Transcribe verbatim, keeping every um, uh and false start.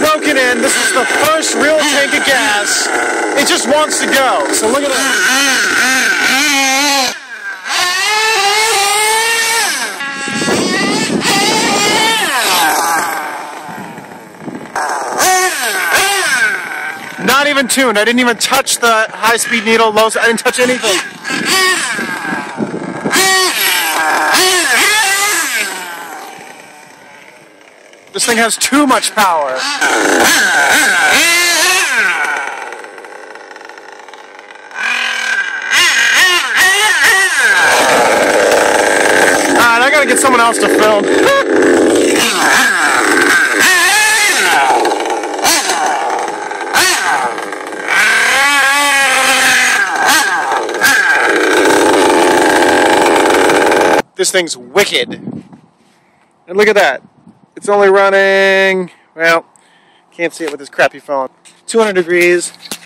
broken in. This is the first real tank of gas. It just wants to go. So look at that. Not even tuned. I didn't even touch the high-speed needle, low. I didn't touch anything. This thing has too much power. Alright, I gotta get someone else to film. This thing's wicked. And look at that. It's only running, well, can't see it with this crappy phone. two hundred degrees.